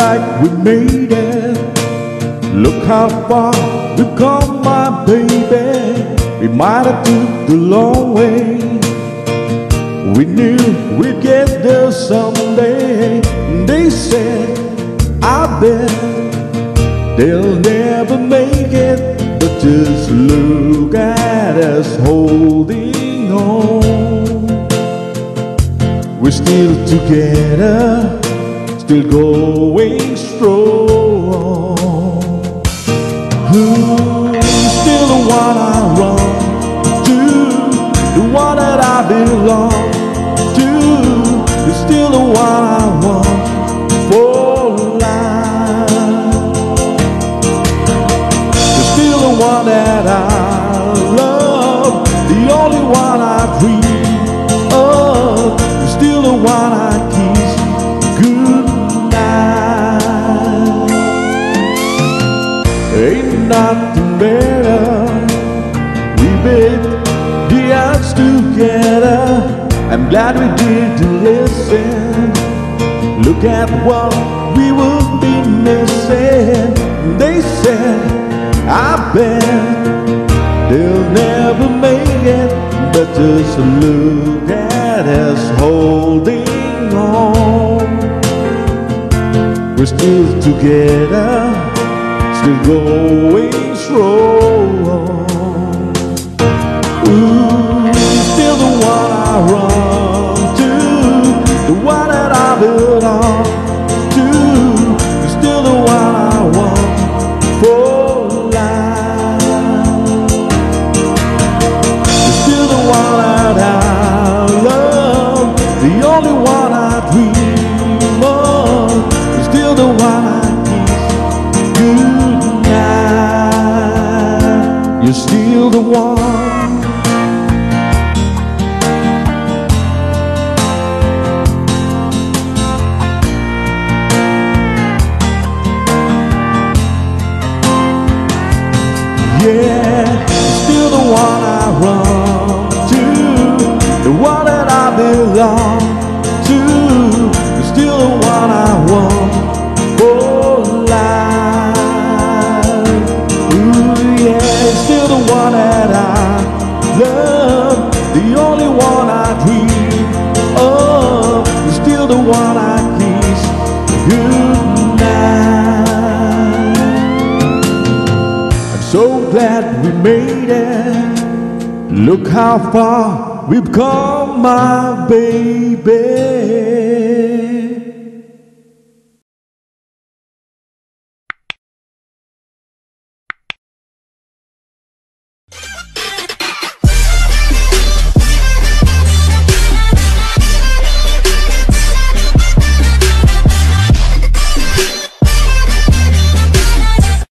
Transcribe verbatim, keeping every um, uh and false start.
like we made it. Look how far we've come, my baby. We might have took the long way. We knew we'd get there someday. They said, I bet they'll never make it. But just look at us holding on. We're still together, still going strong. Who's still the one I run to, the one that I belong to, is still the one I want for life. You're still the one that I love, the only one I dream of. You're still the one I kiss goodnight. Ain't nothing better. We bet the odds together. I'm glad we did listen. Look at what we would be missing. They said, I bet they'll never make it. But just look at us holding on. We're still together, still going strong. Ooh, still the one I run to, the one that I belong to, is still the one I want for life. Is still the one that I love, the only one I dream of, is still the one I goodnight. You're still the one. Yeah, you're still the one I run to, the one that I belong to, you're still the one I want for life. Ooh, yeah, you're still the one that I love, the only one I dream of, you're still the one I kiss goodnight. I'm so glad we made it. Look how far we've come, my baby.